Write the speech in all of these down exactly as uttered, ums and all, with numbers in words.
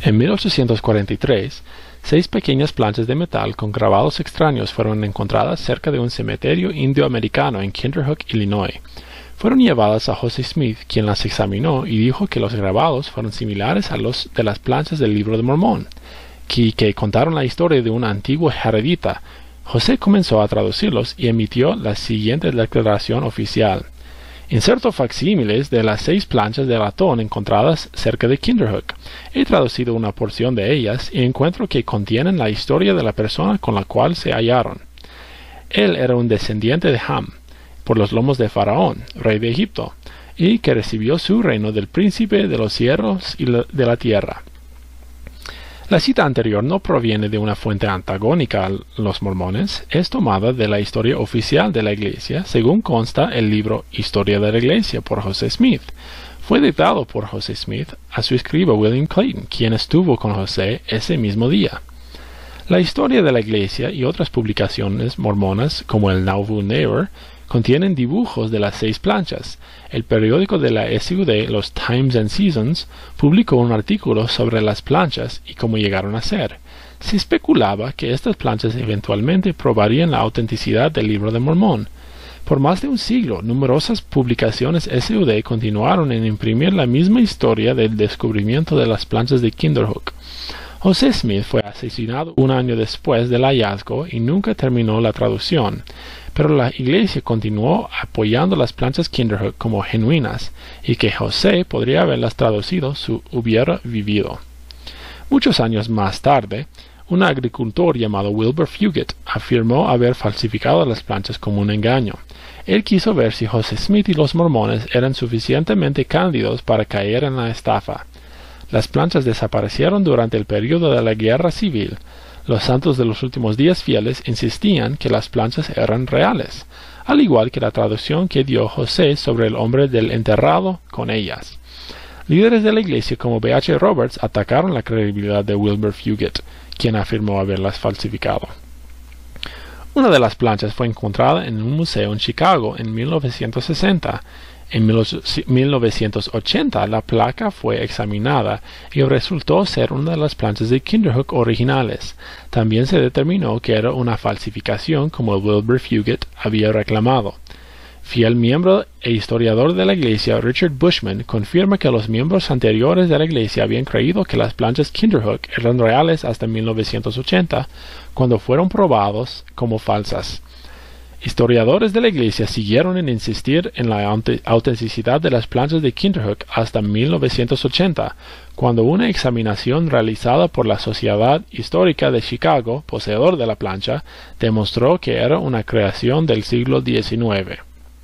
En mil ochocientos cuarenta y tres, seis pequeñas planchas de metal con grabados extraños fueron encontradas cerca de un cementerio indioamericano en Kinderhook, Illinois. Fueron llevadas a José Smith, quien las examinó y dijo que los grabados fueron similares a los de las planchas del Libro de Mormón, que, que contaron la historia de una antigua jaredita. José comenzó a traducirlos y emitió la siguiente declaración oficial. Inserto facsímiles de las seis planchas de latón encontradas cerca de Kinderhook. He traducido una porción de ellas y encuentro que contienen la historia de la persona con la cual se hallaron. Él era un descendiente de Ham, por los lomos de Faraón, rey de Egipto, y que recibió su reino del príncipe de los cielos y de la tierra. La cita anterior no proviene de una fuente antagónica a los mormones, es tomada de la historia oficial de la Iglesia, según consta el libro Historia de la Iglesia por José Smith. Fue dictado por José Smith a su escriba William Clayton, quien estuvo con José ese mismo día. La Historia de la Iglesia y otras publicaciones mormonas, como el Nauvoo Newer, contienen dibujos de las seis planchas. El periódico de la S U D, los Times and Seasons, publicó un artículo sobre las planchas y cómo llegaron a ser. Se especulaba que estas planchas eventualmente probarían la autenticidad del Libro de Mormón. Por más de un siglo, numerosas publicaciones S U D continuaron en imprimir la misma historia del descubrimiento de las planchas de Kinderhook. José Smith fue asesinado un año después del hallazgo y nunca terminó la traducción, pero la Iglesia continuó apoyando las planchas Kinderhook como genuinas y que José podría haberlas traducido si hubiera vivido. Muchos años más tarde, un agricultor llamado Wilbur Fugit afirmó haber falsificado las planchas como un engaño. Él quiso ver si José Smith y los mormones eran suficientemente cándidos para caer en la estafa. Las planchas desaparecieron durante el período de la Guerra Civil. Los santos de los últimos días fieles insistían que las planchas eran reales, al igual que la traducción que dio José sobre el hombre del enterrado con ellas. Líderes de la Iglesia como B H Roberts atacaron la credibilidad de Wilbur Fugit, quien afirmó haberlas falsificado. Una de las planchas fue encontrada en un museo en Chicago en mil novecientos sesenta. En mil novecientos ochenta la placa fue examinada y resultó ser una de las planchas de Kinderhook originales. También se determinó que era una falsificación como Wilbur Fugit había reclamado. Fiel miembro e historiador de la Iglesia Richard Bushman confirma que los miembros anteriores de la Iglesia habían creído que las planchas Kinderhook eran reales hasta mil novecientos ochenta, cuando fueron probados como falsas. Historiadores de la Iglesia siguieron en insistir en la autenticidad de las planchas de Kinderhook hasta mil novecientos ochenta, cuando una examinación realizada por la Sociedad Histórica de Chicago, poseedor de la plancha, demostró que era una creación del siglo diecinueve.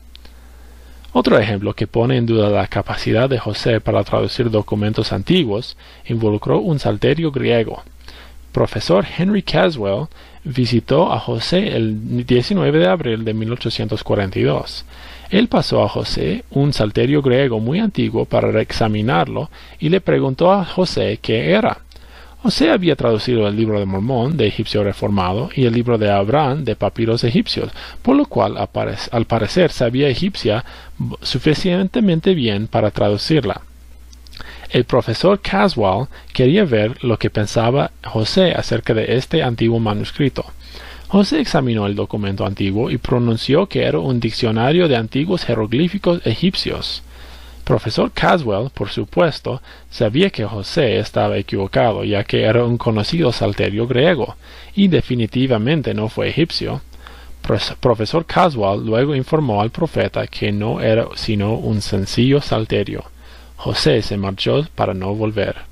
Otro ejemplo que pone en duda la capacidad de José para traducir documentos antiguos involucró un salterio griego. Profesor Henry Caswell visitó a José el diecinueve de abril de mil ochocientos cuarenta y dos. Él pasó a José un salterio griego muy antiguo para examinarlo y le preguntó a José qué era. José había traducido el Libro de Mormón de egipcio reformado y el Libro de Abraham de papiros egipcios, por lo cual al parecer sabía egipcia suficientemente bien para traducirla. El profesor Caswell quería ver lo que pensaba José acerca de este antiguo manuscrito. José examinó el documento antiguo y pronunció que era un diccionario de antiguos jeroglíficos egipcios. Profesor Caswell, por supuesto, sabía que José estaba equivocado, ya que era un conocido salterio griego, y definitivamente no fue egipcio. Profesor Caswell luego informó al profeta que no era sino un sencillo salterio. José se marchó para no volver.